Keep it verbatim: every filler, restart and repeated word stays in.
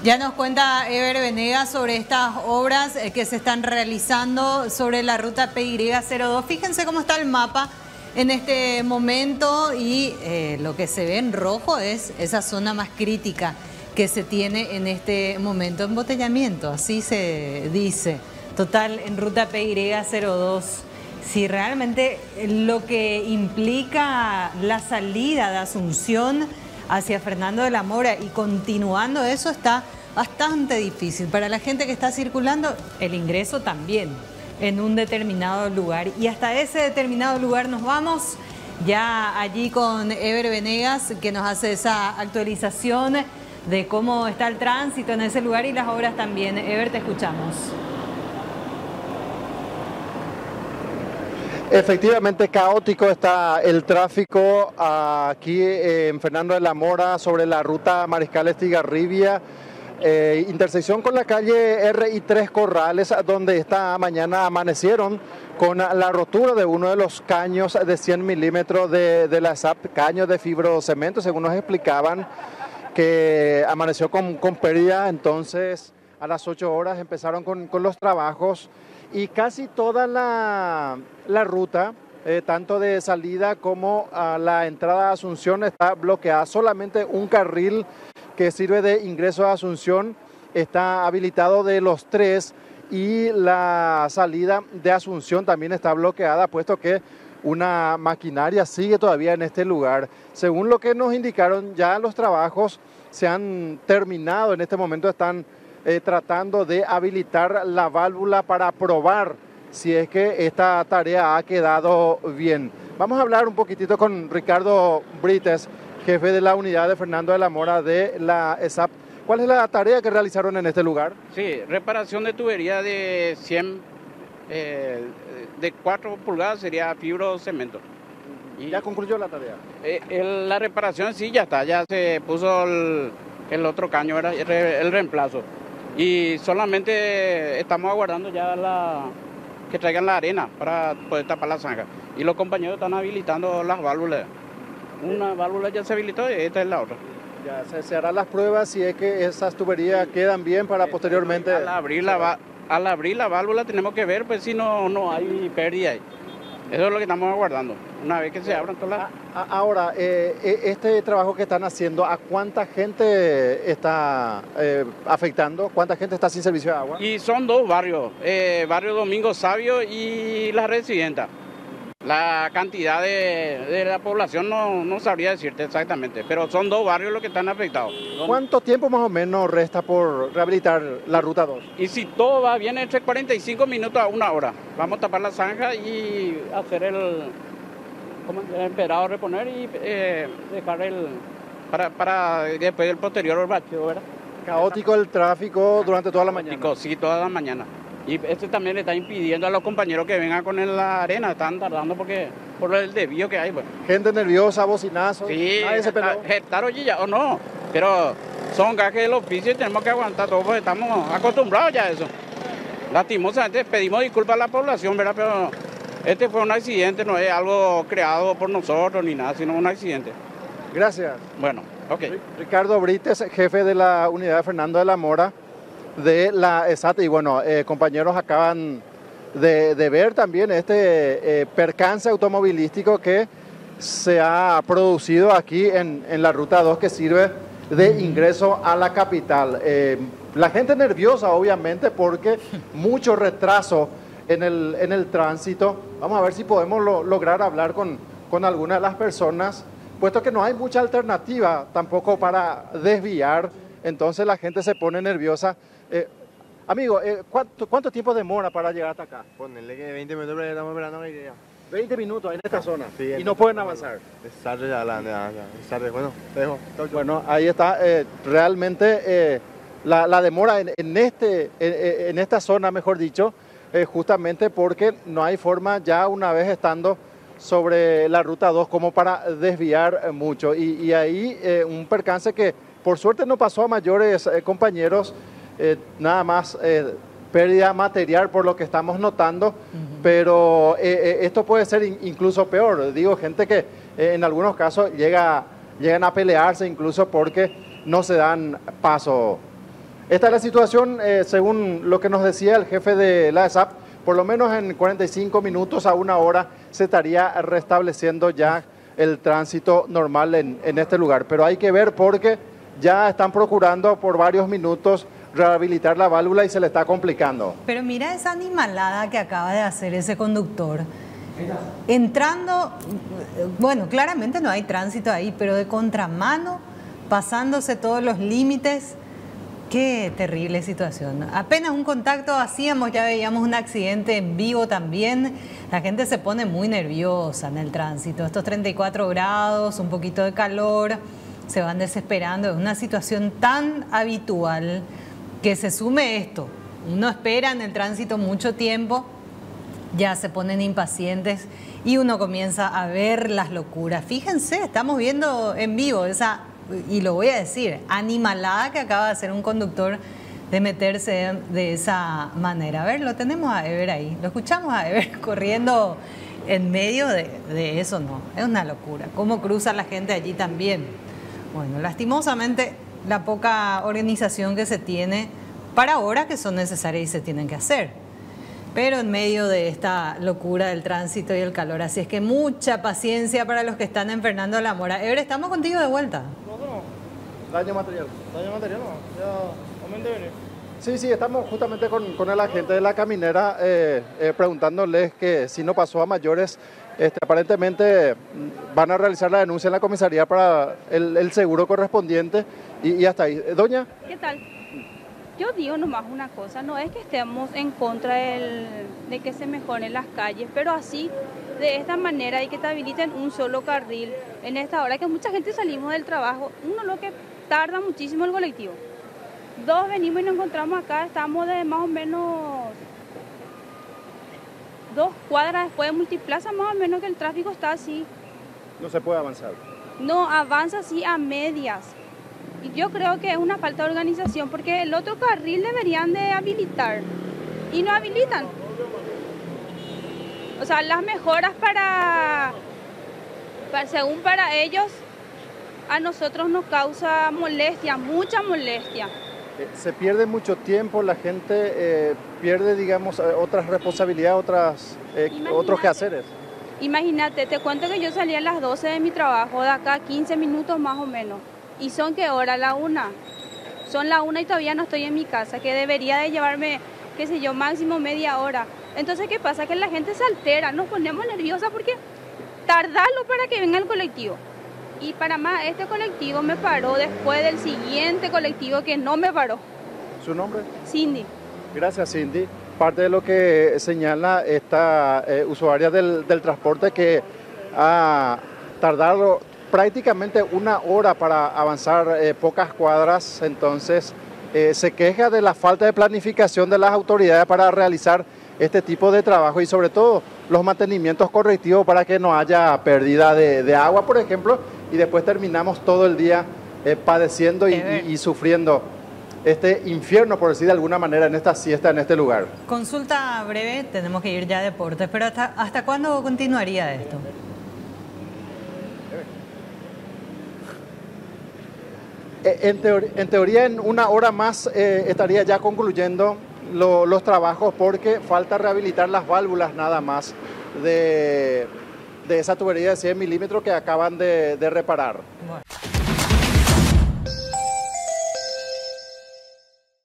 Ya nos cuenta Ever Venegas sobre estas obras que se están realizando sobre la ruta P Y cero dos. Fíjense cómo está el mapa en este momento y eh, lo que se ve en rojo es esa zona más crítica que se tiene en este momento. Embotellamiento, así se dice. Total, en ruta P Y cero dos. Si realmente lo que implica la salida de Asunción hacia Fernando de la Mora y continuando eso está bastante difícil. Para la gente que está circulando, el ingreso también en un determinado lugar. Y hasta ese determinado lugar nos vamos ya allí con Ever Venegas, que nos hace esa actualización de cómo está el tránsito en ese lugar y las obras también. Ever, te escuchamos. Efectivamente caótico está el tráfico aquí en Fernando de la Mora sobre la ruta Mariscal Estigarribia, eh, intersección con la calle R I tres Corrales, donde esta mañana amanecieron con la rotura de uno de los caños de cien milímetros de, de la S A P, caños de fibrocemento, según nos explicaban, que amaneció con, con pérdida. Entonces a las ocho horas empezaron con, con los trabajos. Y casi toda la, la ruta, eh, tanto de salida como a la entrada a Asunción, está bloqueada. Solamente un carril que sirve de ingreso a Asunción está habilitado de los tres, y la salida de Asunción también está bloqueada, puesto que una maquinaria sigue todavía en este lugar. Según lo que nos indicaron, ya los trabajos se han terminado. En este momento están Eh, tratando de habilitar la válvula para probar si es que esta tarea ha quedado bien. Vamos a hablar un poquitito con Ricardo Brites, jefe de la unidad de Fernando de la Mora de la S A P. ¿Cuál es la tarea que realizaron en este lugar? Sí, reparación de tubería de cien, eh, de cuatro pulgadas sería fibrocemento. ¿Y ya concluyó la tarea? Eh, el, la reparación sí ya está, ya se puso el, el otro caño, era el, el reemplazo. Y solamente estamos aguardando ya la, que traigan la arena para poder tapar la zanja. Y los compañeros están habilitando las válvulas. Una válvula ya se habilitó y esta es la otra. Ya se, se harán las pruebas si es que esas tuberías quedan bien para posteriormente... Al abrir la, al abrir la válvula tenemos que ver pues si no, no hay pérdida ahí. Eso es lo que estamos aguardando, una vez que se abran todas las... Ahora, eh, este trabajo que están haciendo, ¿a cuánta gente está eh, afectando? ¿Cuánta gente está sin servicio de agua? Y son dos barrios, eh, barrio Domingo Sabio y La Residenta. La cantidad de, de la población no, no sabría decirte exactamente, pero son dos barrios los que están afectados. ¿Cuánto tiempo más o menos resta por rehabilitar la ruta dos? Y si todo va bien, entre cuarenta y cinco minutos a una hora. Vamos a tapar la zanja y hacer el, ¿cómo? el empedrado, reponer y eh, dejar el, para, para después el posterior bacheo, ¿verdad? Caótico el tráfico durante toda la mañana. Caótico, sí, toda la mañana. Y esto también le está impidiendo a los compañeros que vengan con la arena, están tardando porque por el desvío que hay. Pues. Gente nerviosa, bocinazos. Sí, estar ya o no, pero son gajes del oficio y tenemos que aguantar todo porque estamos acostumbrados ya a eso. Lastimosamente pedimos disculpas a la población, ¿verdad? Pero este fue un accidente, no es algo creado por nosotros ni nada, sino un accidente. Gracias. Bueno, ok. Ricardo Brites, jefe de la unidad de Fernando de la Mora de la S A T. Y bueno, eh, compañeros acaban de, de ver también este eh, percance automovilístico que se ha producido aquí en, en la ruta dos, que sirve de ingreso a la capital. Eh, la gente nerviosa, obviamente, porque mucho retraso en el, en el tránsito. Vamos a ver si podemos lo, lograr hablar con, con algunas de las personas, puesto que no hay mucha alternativa tampoco para desviar. Entonces la gente se pone nerviosa. Eh, amigo, eh, ¿cuánto, ¿cuánto tiempo demora para llegar hasta acá? Ponele que veinte minutos, pero estamos esperando que llegue. veinte minutos en esta zona, sí, y no pueden avanzar. Es tarde ya, la, ya, ya, es tarde. Bueno, te dejo. Bueno, ahí está, eh, realmente eh, la, la demora en, en, este, en, en esta zona, mejor dicho, eh, justamente porque no hay forma ya una vez estando sobre la ruta dos como para desviar mucho. Y, y ahí eh, un percance que por suerte no pasó a mayores, eh, compañeros, eh, nada más eh, pérdida material por lo que estamos notando, uh-huh. pero eh, eh, esto puede ser in, incluso peor. Digo, gente que eh, en algunos casos llega, llegan a pelearse incluso porque no se dan paso. Esta es la situación, eh, según lo que nos decía el jefe de la E S A P, por lo menos en cuarenta y cinco minutos a una hora se estaría restableciendo ya el tránsito normal en, en este lugar. Pero hay que ver porque ya están procurando por varios minutos rehabilitar la válvula y se le está complicando. Pero mira esa animalada que acaba de hacer ese conductor. Entrando, bueno, claramente no hay tránsito ahí, pero de contramano, pasándose todos los límites. Qué terrible situación. Apenas un contacto hacíamos, ya veíamos un accidente en vivo también. La gente se pone muy nerviosa en el tránsito. Estos treinta y cuatro grados, un poquito de calor, se van desesperando. Es una situación tan habitual que se sume esto. Uno espera en el tránsito mucho tiempo, ya se ponen impacientes y uno comienza a ver las locuras. Fíjense, estamos viendo en vivo esa... Y lo voy a decir, animalada que acaba de hacer un conductor de meterse de esa manera. A ver, lo tenemos a Ever ahí, lo escuchamos a Ever corriendo en medio de, de eso, no, es una locura. Cómo cruza la gente allí también. Bueno, lastimosamente la poca organización que se tiene para horas que son necesarias y se tienen que hacer. Pero en medio de esta locura del tránsito y el calor, así es que mucha paciencia para los que están en Fernando de la Mora. Ever, estamos contigo de vuelta. Daño material. Daño material, no. Ya, momento de venir. Sí, sí, estamos justamente con, con el agente de la caminera eh, eh, preguntándoles que si no pasó a mayores, este, aparentemente van a realizar la denuncia en la comisaría para el, el seguro correspondiente y, y hasta ahí. Doña. ¿Qué tal? Yo digo nomás una cosa, no es que estemos en contra del, de que se mejoren las calles, pero así, de esta manera, y que te habiliten un solo carril en esta hora que mucha gente salimos del trabajo, uno lo que tarda muchísimo el colectivo. Dos, venimos y nos encontramos acá, estamos de más o menos dos cuadras después de Multiplaza, más o menos que el tráfico está así. No se puede avanzar. No, avanza así a medias. Y yo creo que es una falta de organización porque el otro carril deberían de habilitar y no habilitan. O sea, las mejoras para, para según para ellos, a nosotros nos causa molestia, mucha molestia. Se pierde mucho tiempo, la gente eh, pierde, digamos, otras responsabilidades, otras, eh, otros quehaceres. Imagínate, te cuento que yo salí a las doce de mi trabajo, de acá quince minutos más o menos. ¿Y son qué hora? La una. Son la una y todavía no estoy en mi casa, que debería de llevarme, qué sé yo, máximo media hora. Entonces, ¿qué pasa? Que la gente se altera, nos ponemos nerviosa porque tardarlo para que venga el colectivo. Y para más, este colectivo me paró después del siguiente colectivo que no me paró. ¿Su nombre? Cindy. Gracias, Cindy. Parte de lo que señala esta eh, usuaria del, del transporte que ha tardado prácticamente una hora para avanzar eh, pocas cuadras, entonces eh, se queja de la falta de planificación de las autoridades para realizar este tipo de trabajo y sobre todo los mantenimientos correctivos para que no haya pérdida de, de agua, por ejemplo, y después terminamos todo el día eh, padeciendo y, y, y sufriendo este infierno, por decir de alguna manera, en esta siesta, en este lugar. Consulta breve, tenemos que ir ya a deportes, pero ¿hasta, hasta cuándo continuaría esto? En, teor en teoría, en una hora más eh, estaría ya concluyendo lo, los trabajos porque falta rehabilitar las válvulas nada más de, de esa tubería de cien milímetros que acaban de, de reparar. Bueno.